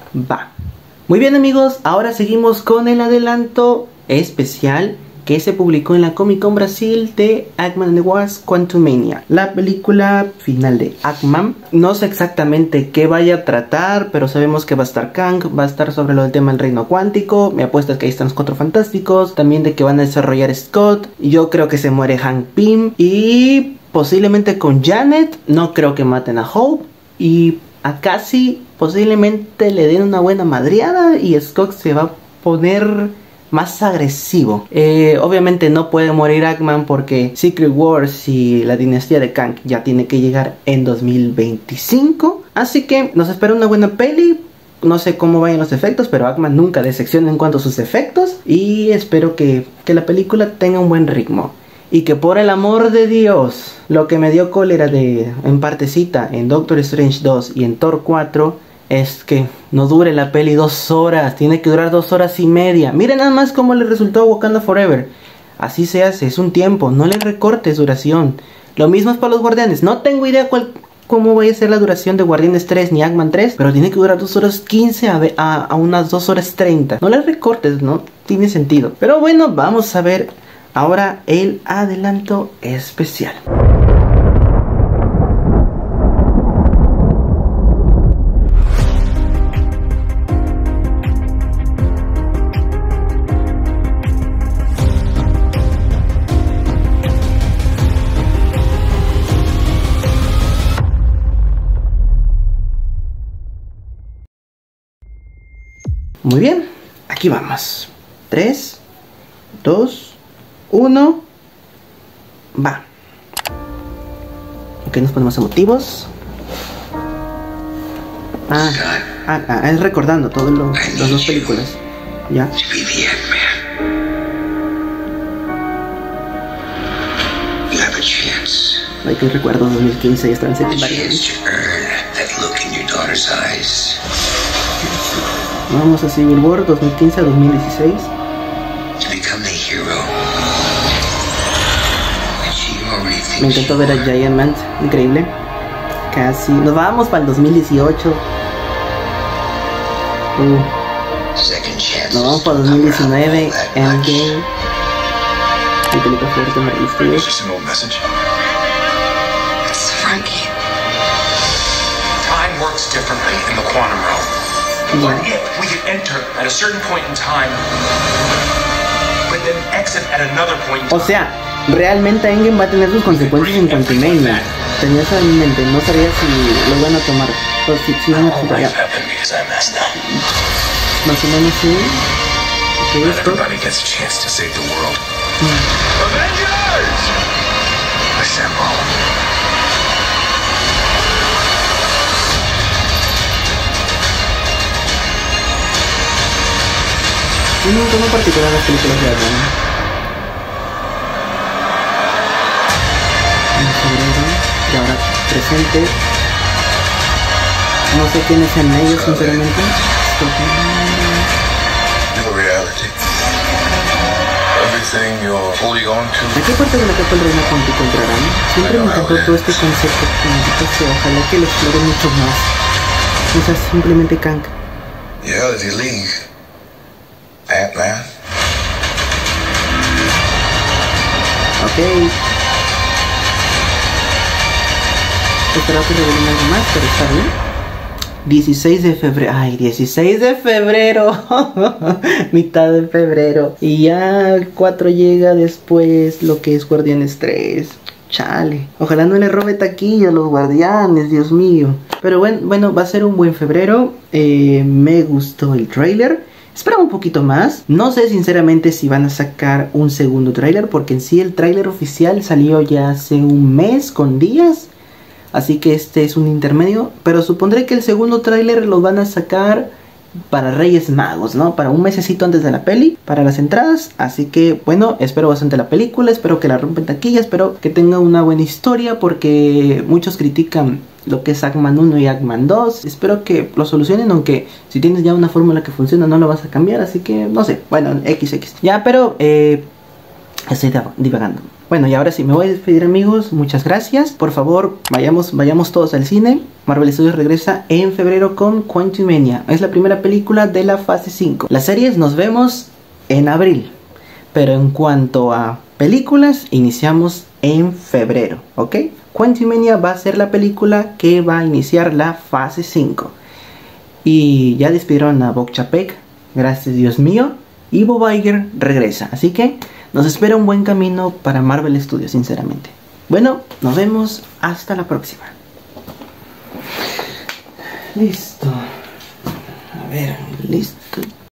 Va. Muy bien amigos, ahora seguimos con el adelanto especial que se publicó en la Comic Con Brasil de Eggman and the Wasp Quantumania, la película final de Eggman. No sé exactamente qué vaya a tratar, pero sabemos que va a estar Kang, va a estar sobre lo del tema del reino cuántico. Mi apuesta es que ahí están los Cuatro Fantásticos, también de que van a desarrollar Scott. Yo creo que se muere Hank Pym y posiblemente con Janet. No creo que maten a Hope y a Cassie posiblemente le den una buena madreada y Scott se va a poner más agresivo. Obviamente no puede morir Eggman porque Secret Wars y la dinastía de Kang ya tiene que llegar en 2025. Así que nos espera una buena peli. No sé cómo vayan los efectos, pero Eggman nunca decepciona en cuanto a sus efectos. Y espero que la película tenga un buen ritmo. Y que por el amor de Dios, lo que me dio cólera en partecita en Doctor Strange 2 y en Thor 4 es que no dure la peli 2 horas. Tiene que durar 2 horas y media. Miren nada más cómo le resultó a Wakanda Forever. Así se hace, es un tiempo. No le recortes duración. Lo mismo es para los Guardianes. No tengo idea cómo vaya a ser la duración de Guardianes 3 ni Ant-Man 3, pero tiene que durar 2 horas 15 a unas 2 horas 30. No le recortes, no tiene sentido. Pero bueno, vamos a ver ahora el adelanto especial. Muy bien, aquí vamos. 3, 2, 1. Va. Ok, nos ponemos emotivos. Es recordando todas las dos películas. Ya. Hay que recuerdo 2015 y estaba en secundaria. Vamos a Civil War 2015 a 2016. Me encantó ver a Giant Man, increíble. Casi. Nos vamos para el 2018. Nos vamos para el 2019. Endgame. Mi película favorita me reíste. Time works differently in the quantum realm. What if we could enter at a certain point in time, but then exit at another point in time? O sea, realmente Endgame va a tener sus consecuencias en Quantumania. Tenía eso en mente, no sabía si lo van a tomar. O si van a tomar. Más o menos sí. Okay, esto. Everybody gets a chance to save the world. Avengers! Assemble. No tomo particular las películas de Iron Man. En febrero, y ahora presente. No sé quiénes sean ellos, sinceramente. ¿A qué parte de la capa del reino cuántico entrarán? Siempre me encantó todo este concepto. Ojalá que lo explore mucho más. O sea, simplemente Kang. Yeah, the League. Ant-Man. Ok. Esperaba que revelen algo más, pero está bien. 16 de febrero. Ay, 16 de febrero. Mitad de febrero. Y ya el 4 llega después lo que es Guardianes 3. Chale. Ojalá no le robe taquilla a los Guardianes, Dios mío. Pero bueno, va a ser un buen febrero. Me gustó el trailer. Esperaba un poquito más. No sé sinceramente si van a sacar un segundo tráiler, porque en sí el tráiler oficial salió ya hace un mes con días. Así que este es un intermedio. Pero supondré que el segundo tráiler lo van a sacar para Reyes Magos, ¿no? Para un mesecito antes de la peli, para las entradas. Así que bueno, espero bastante la película. Espero que la rompen taquilla. Espero que tenga una buena historia, porque muchos critican lo que es Eggman 1 y Eggman 2. Espero que lo solucionen, aunque si tienes ya una fórmula que funciona no lo vas a cambiar. Así que no sé, bueno, XX. Ya, pero estoy divagando. Bueno, y ahora sí, me voy a despedir, amigos. Muchas gracias. Por favor, vayamos todos al cine. Marvel Studios regresa en febrero con Quantumania. Es la primera película de la fase 5. Las series nos vemos en abril. Pero en cuanto a películas, iniciamos en febrero, ¿ok? Quantumania va a ser la película que va a iniciar la fase 5. Y ya despidieron a Bob Chapek, gracias Dios mío. Y Bob Iger regresa. Así que nos espera un buen camino para Marvel Studios, sinceramente. Bueno, nos vemos hasta la próxima. Listo. A ver, listo.